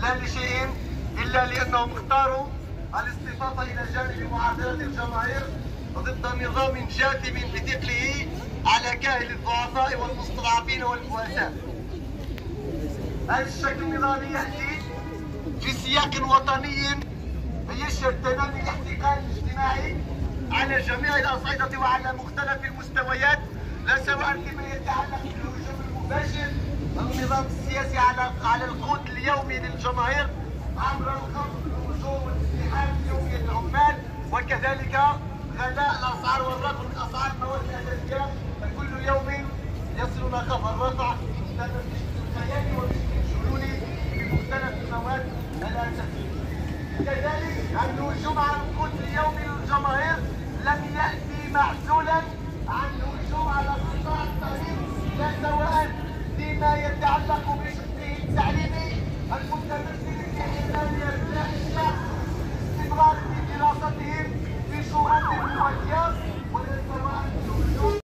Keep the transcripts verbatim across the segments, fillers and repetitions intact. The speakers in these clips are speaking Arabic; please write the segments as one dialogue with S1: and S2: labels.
S1: لا لشيء إلا لأنهم اختاروا الاصطفاف إلى جانب معادلة الجماهير ضد نظام جاثم بثقله على كاهل الضعفاء والمستضعفين والبؤساء. هذا الشكل النظامي يأتي في سياق وطني يشهد تنامي الاحتقان الاجتماعي على جميع الأصعدة وعلى مختلف المستويات، لا سواء فيما يتعلق بالهجوم المباشر النظام السياسي على على القوت اليومي للجماهير عبر الخفض الأجور والازدحام اليومي للعمال، وكذلك غلاء الأسعار والرفع من أسعار المواد الأساسية، فكل يوم يصلنا خبر الرفع الخيالي وبشكل جنوني بمختلف المواد الأساسية. كذلك الهجوم على القوت اليومي للجماهير لم يأتي معزولا عن الهجوم على قطاع التعليم، لا سواء فيما يتعلق بشقه التعليمي المتمثل في حرمان أبناء الشعب استمرار في دراستهم في شروط مواتية، ولا سواء الهجوم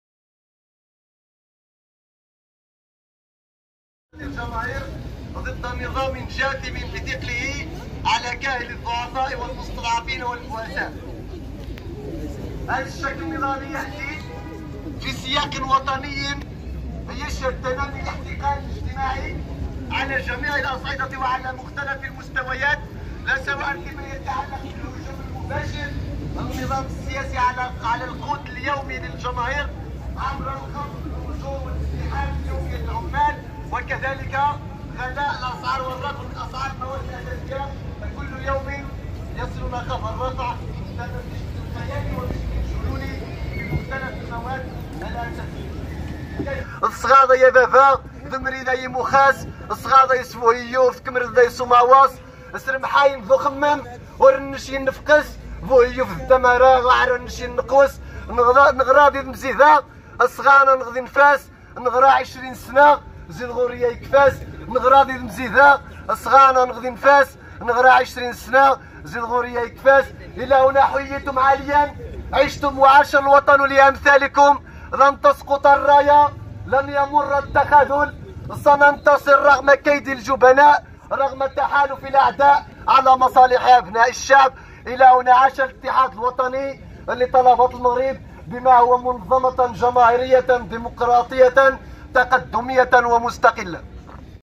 S1: الجماهير ضد نظام جاثم بثقله على كاهل الضعفاء والمستضعفين والبؤساء. هذا الشكل النظامي يأتي في سياق وطني يشهد تنامي الاحتقان الاجتماعي على جميع الأصعدة وعلى مختلف المستويات، لا سواء فيما يتعلق بالهجوم المباشر النظام السياسي على على القوت اليومي للجماهير عبر الخفض الأجور والازدحام اليومي للعمال، وكذلك غلاء الأسعار والرفع من أسعار المواد الأساسية، فكل يوم يصلنا خبر الرفع بشكل خيالي وبشكل جنوني بمختلف المواد الأساسية. الصغاضة يا بابا ذمري ذا يمخاس الصغاضة يسفو يوف كمر ذا يسوماواس سرمحاين ذو خمم ورنشي نفقس ذو يوف الدمارة وعرنشي نقوس نغراضي مزيدة الصغانة نغذي نفاس نغرا عشرين سنة زيد غورية يكفاس نغراضي مزيدة الصغانة نغذي نفاس نغرا عشرين سنة زيد غورية يكفاس. إلى هنا حييتم عاليا، عشتم وعاش الوطن لأمثالكم، لن تسقط الراية، لن يمر التخاذل، سننتصر رغم كيد الجبناء، رغم تحالف الأعداء على مصالح أبناء الشعب. إلى هنا عاش الاتحاد الوطني لطلبة المغرب بما هو منظمة جماهيرية ديمقراطية تقدمية ومستقلة.